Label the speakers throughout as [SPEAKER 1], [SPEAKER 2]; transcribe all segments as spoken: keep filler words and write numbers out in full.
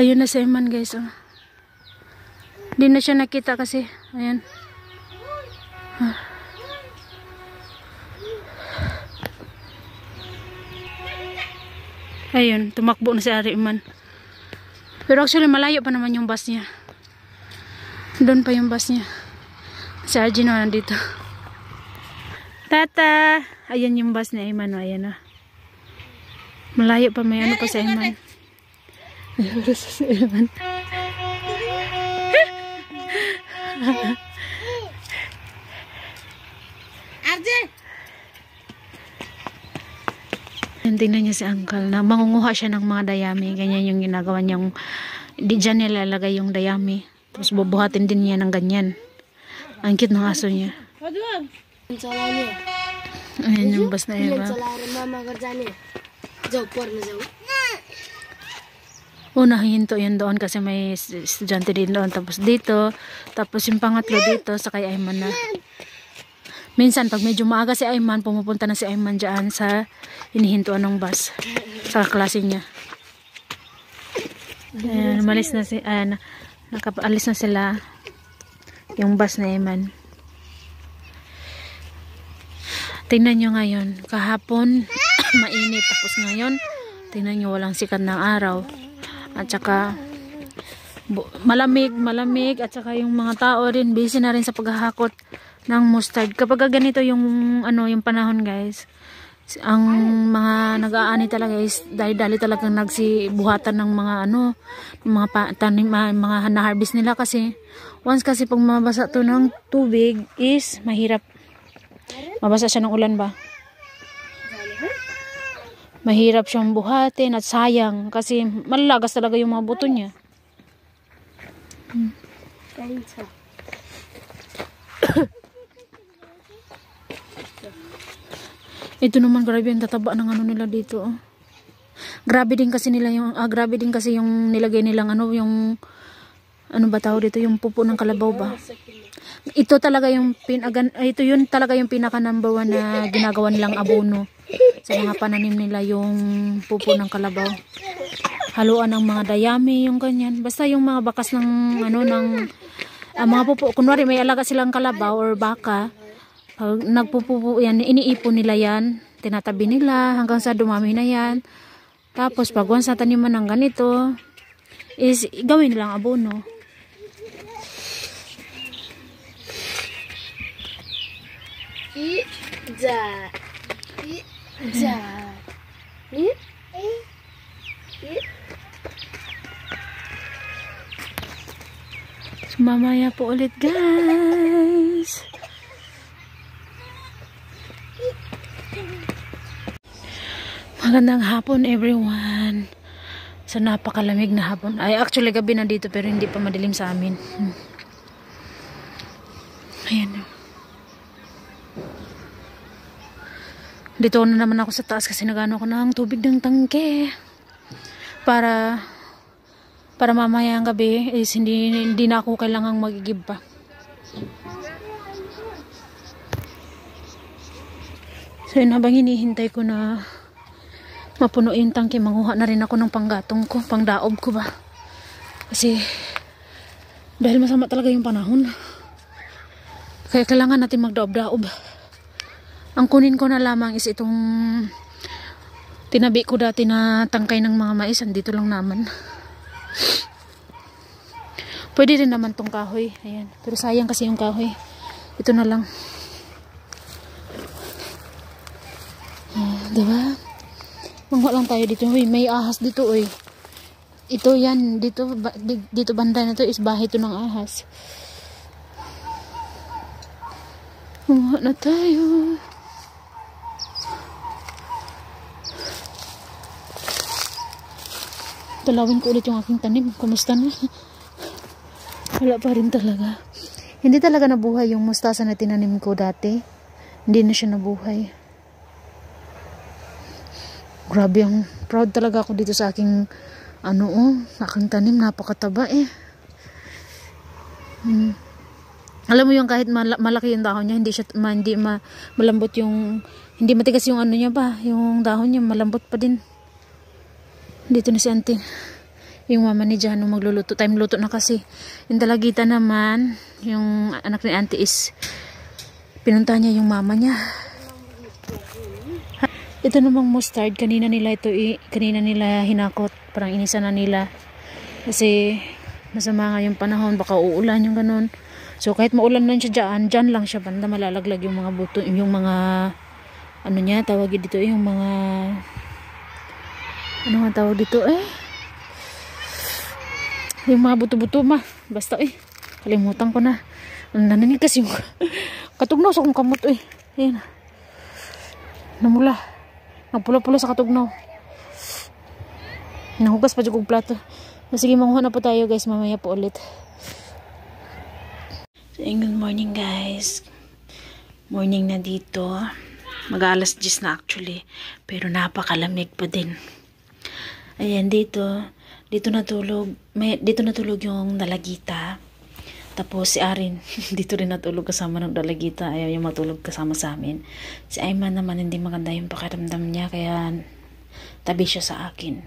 [SPEAKER 1] Ayun na si Iman guys. Oh. Hindi na siya nakita kasi. Ayan. Ah. Ayun, tumakbo na si Ari Iman. Pero actually malayo pa naman yung bus niya. Doon pa yung bus niya. Si Arjun na nandito. Tata! Ayan yung bus ni Iman. Ayan na. Malayo pa, may ano pa si Iman. Ayun pa si Iman.
[SPEAKER 2] Arjun!
[SPEAKER 1] Tingnan niya si Uncle na mangunguha siya ng mga dayami. Ganyan yung ginagawa niyang, di dyan nilalagay yung dayami. Tapos bubuhatin din niya ng ganyan. Ang cute ng aso niya. Ayan yung bus na iba. Una hinto yun doon kasi may estudyante din doon. Tapos dito. Tapos yung pangatlo dito sa kay Ayman na. Minsan, pag medyo maaga si Ayman, pumupunta na si Ayman dyan sa hinihintuan ng bus. Sa klase niya. Ayan, malis na si, ayan, nakapaalis na sila yung bus na Ayman. Tingnan nyo ngayon, kahapon, mainit. Tapos ngayon, tingnan nyo, walang sikat ng araw. At saka, malamig, malamig. At saka yung mga tao rin, busy na rin sa paghahakot ng mustard. Kapag ganito yung ano yung panahon guys, ang mga nag-aani talaga is dali-dali talagang nagsibuhatan ng mga ano, mga tanim, mga na-harvest nila kasi once kasi pag mabasa to ng tubig is mahirap. Mabasa siya ng ulan ba? Mahirap siyang buhatin at sayang kasi malalagas talaga yung mga buto niya. Hmm. Ito naman grabe yung tataba ng ano nila dito. Oh. Grabe din kasi nila yung ah, grabe din kasi yung nilagay nilang ano yung ano ba tawag dito yung pupo ng kalabaw ba. Ito talaga yung pinagan ito yun talaga yung pinaka number one na ginagawa nilang abono sa mga pananim nila yung pupo ng kalabaw. Haluan ng mga dayami yung ganyan. Basta yung mga bakas ng ano ng uh, mga pupo kunwari may alaga silang kalabaw or baka. Pag nagpupupo yan, iniipon nila yan, tinatabi nila hanggang sa dumami na yan. Tapos pag once na taniman ng ganito, is gawin nilang abono.
[SPEAKER 2] Ida. Ida. Ni?
[SPEAKER 1] So, mamaya po ulit guys. Magandang hapon everyone. Sa napakalamig na hapon. Ay actually gabi na dito pero hindi pa madilim sa amin. Hmm. Ayan. Dito na naman ako sa taas kasi nagano ko ng tubig ng tangke. Para para mamaya ang gabi is hindi, hindi na ako kailangang magigib pa. So yun, habang hinihintay ko na mapuno yung tangke, manguha na rin ako ng panggatong ko, pangdaob ko ba. Kasi dahil masama talaga yung panahon. Kaya kailangan natin magdaob-daob. Ang kunin ko na lamang is itong tinabi ko dati na tangkay ng mga mais. Andito lang naman. Pwede rin naman tong kahoy. Ayan. Pero sayang kasi yung kahoy. Ito na lang. Uh, diba? Mangwa lang tayo dito. Uy, may ahas dito. Uy. Ito yan. Dito, ba, dito banda na to is bahay to ng ahas. Mangwa na tayo. Talawin ko ulit yung aking tanim. Kumusta na? Wala pa rin talaga. Hindi talaga nabuhay yung mustasa na tinanim ko dati. Hindi na siya nabuhay. Grabe, ang proud talaga ako dito sa aking ano oh, aking tanim. Napakataba eh. Hmm. Alam mo yung kahit mal malaki yung dahon niya, hindi siya ma hindi ma malambot yung hindi matigas yung ano niya ba, yung dahon niya malambot pa din. Dito na si auntie. Yung mama ni Jano magluluto. Time luto na kasi. Yung Dalagita naman, yung anak ni auntie is pinunta niya yung mama niya. Ito namang mustard, kanina nila ito, kanina nila hinakot, parang inisa na nila. Kasi masama nga yung panahon, baka uulan yung ganun. So kahit maulan lang siya dyan, dyan lang siya banda malalaglag yung mga buto, yung mga, ano niya, tawag dito, yung mga, ano nga tawag dito eh? Yung mga buto-buto ma, basta eh, kalimutan ko na. Nananig kasi yung katugnaw sa akong kamot eh. Ayan. Namula. Nagpula-pula sa katugnaw. Nahugas pa dyan kong plato. Sige, manguha na po tayo guys. Mamaya po ulit. So, good morning guys. Morning na dito. Mag-alas diyes na actually. Pero napakalamig pa din. Ayan, dito. Dito natulog. May, dito natulog yung Dalagita. Tapos si Arin, dito rin natulog kasama ng Dalagita. Ayaw yung matulog kasama sa amin. Si Ayman naman hindi maganda yung pakiramdam niya. Kaya tabi siya sa akin.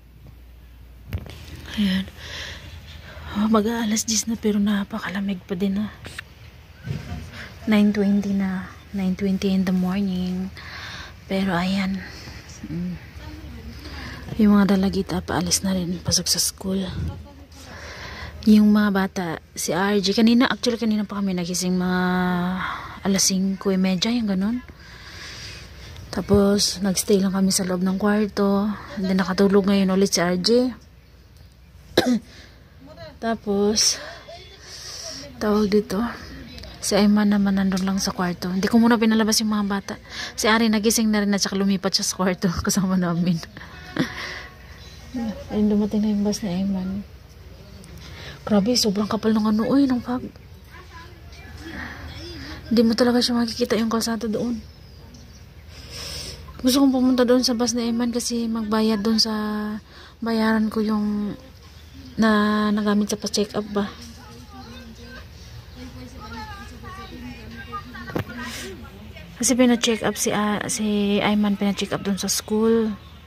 [SPEAKER 1] Ayan. Oh, mag-aalas diyes na pero napakalamig pa din na. nine twenty na. nine twenty in the morning. Pero ayan. Mm. Yung mga Dalagita paalis na rin. Pasok sa school. Yung mga bata, si R J, kanina, actually kanina pa kami nagising mga alas singko e medya, yung ganun. Tapos, nagstay lang kami sa loob ng kwarto. And then, nakatulog ngayon ulit si R J. Tapos, tawag dito, si Ayman naman nandun lang sa kwarto. Hindi ko muna pinalabas yung mga bata. Si Ari nagising na rin at saka lumipat siya sa kwarto kasama namin. Ayun, dumating na yung bus ni Ayman. Grabe, sobrang kapal ng ano, uy, ng fog. Hindi mo talaga siya makikita yung kalsada doon. Gusto kong pumunta doon sa bus na Eman kasi magbayad doon sa bayaran ko yung na nagamit sa pa-check up ba. Kasi pina-check up si, uh, si Ayman, pina-check up doon sa school.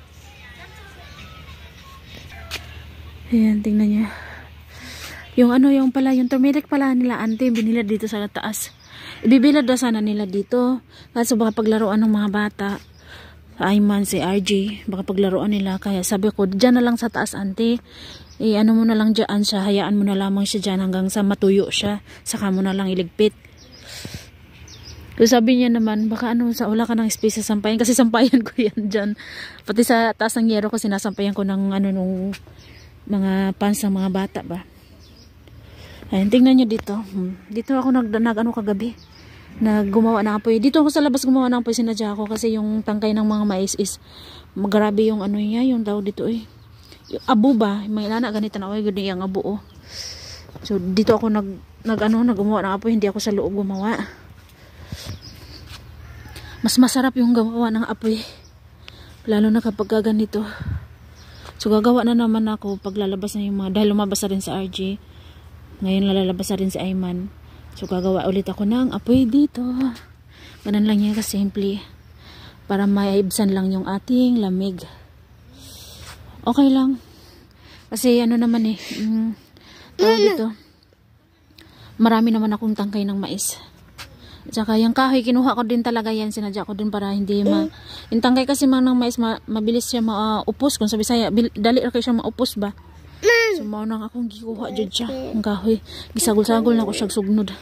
[SPEAKER 1] Ayan, tingnan niya. Yung ano, yung pala, yung turmeric pala nila, ante, binilad dito sa taas. Ibibilad daw sana nila dito. Kaso baka paglaruan ng mga bata, Ayman, si R J, baka paglaruan nila. Kaya sabi ko, dyan na lang sa taas, ante. Eh, ano mo na lang dyan siya, hayaan mo na lamang siya dyan hanggang sa matuyo siya. Saka mo na lang iligpit. So sabi niya naman, baka ano, sa wala ka ng space sa sampayan. Kasi sampayan ko yan dyan. Pati sa taas ng yero ko, sinasampayan ko ng ano, nung mga pants ng mga bata ba. Ayan, tingnan nyo dito. Hmm. Dito ako nag, nag ano kagabi. Naggumawa ng apoy. Dito ako sa labas gumawa ng apoy, sinadya ako kasi yung tangkay ng mga mais is magrabe yung ano niya, yung daw dito eh. Yung abo ba? May ilana ganito na, oy, gani yung abo oh. So dito ako nag, nag ano, naggumawa ng apoy, hindi ako sa loob gumawa. Mas masarap yung gumawa ng apoy. Lalo na kapag ganito. So gagawa na naman ako pag lalabas na yung mga, dahil lumabas na rin sa R J. Ngayon lalabas na rin si Ayman. So gagawa ulit ako ng apoy dito. Ganun lang yan kasimple. Para maibsan lang yung ating lamig. Okay lang. Kasi ano naman eh. Mm, tawag dito. Marami naman akong tangkay ng mais. Tsaka yung kahoy, kinuha ko din talaga yan. Sinadya ko din para hindi ma... Yung tangkay kasi man ng mais, ma mabilis siya maupos. Kung sabi saya, dali rin siya maupos ba? So, mao nang akong gikuha dyan siya. Ang kahoy. Gisagol-sagol na ako siya sugnod.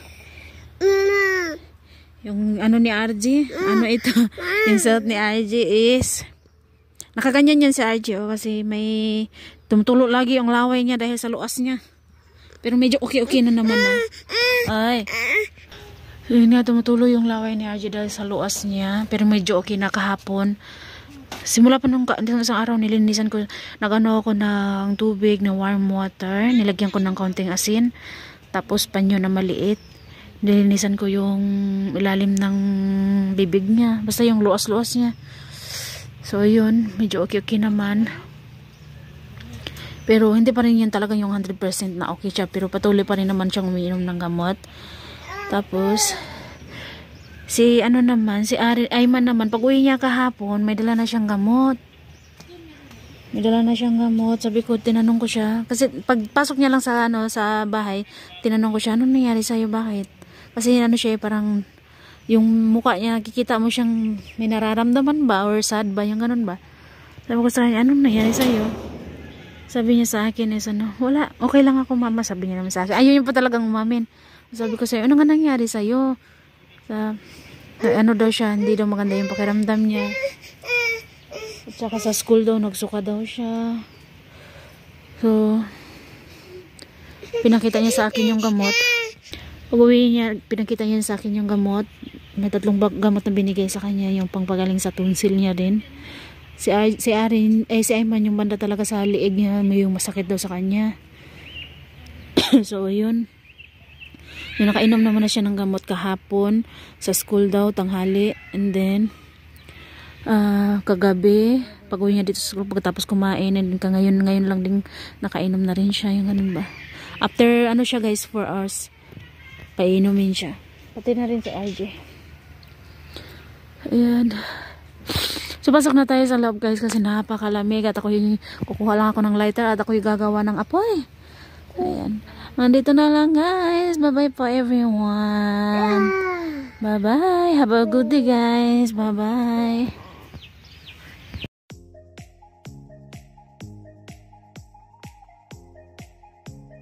[SPEAKER 1] Yung ano ni R J, ano ito, yung suot ni R J is, nakaganyan yan si R J, oh, kasi may tumutulo lagi yung laway niya dahil sa luas niya. Pero medyo okay-okay na naman na. Ay. Yun nga, tumutulo yung laway ni R J dahil sa luas niya. Pero medyo okay na kahapon. Simula pa nung isang araw nilinisan ko, nagano ako ng tubig na warm water, nilagyan ko ng kaunting asin, tapos panyo na maliit, nilinisan ko yung ilalim ng bibig niya, basta yung luas-luas niya. So yun, medyo okay-okay naman. Pero hindi pa rin yan talaga yung one hundred percent na okay siya, pero patuloy pa rin naman siyang umiinom ng gamot. Tapos si ano naman, si Ari, Ayman naman, pag uwi niya kahapon, may dala na siyang gamot. May dala na siyang gamot. Sabi ko, tinanong ko siya. Kasi pagpasok niya lang sa ano sa bahay, tinanong ko siya, ano nangyari sa'yo, bakit? Kasi ano siya, parang yung mukha niya, nakikita mo siyang may nararamdaman ba or sad ba, yung ganun ba? Sabi ko sa kanya, ano nangyari sa'yo? Sabi niya sa akin is ano, wala, okay lang ako mama, sabi niya naman sa akin. Ayun yung pa talagang umamin. Sabi ko sa'yo, ano nga nangyari sa'yo? Sa, ano daw siya, hindi daw maganda yung pakiramdam niya. At saka sa school daw, nagsuka daw siya. So, pinakita niya sa akin yung gamot. Pag-uwi niya, pinakita niya sa akin yung gamot. May tatlong gamot na binigay sa kanya, yung pangpagaling sa tonsil niya din. Si, Ar si Arin, eh si Ayman, yung banda talaga sa liig niya, may yung masakit daw sa kanya. So, yun. Yung nakainom naman na siya ng gamot kahapon, sa school daw, tanghali. And then, Uh, kagabi pag uwi niya dito sa school pagkatapos kumain, and ka ngayon ngayon lang din nakainom na rin siya, yung ganun ba, after ano siya guys, four hours painumin siya, pati na rin si R J. Ayan, so pasok na tayo sa loob guys kasi napakalamig at ako yung kukuha lang ako ng lighter at ako yung gagawa ng apoy. Ayan, nandito na lang guys, bye bye po everyone, bye bye, have a good day guys, bye bye.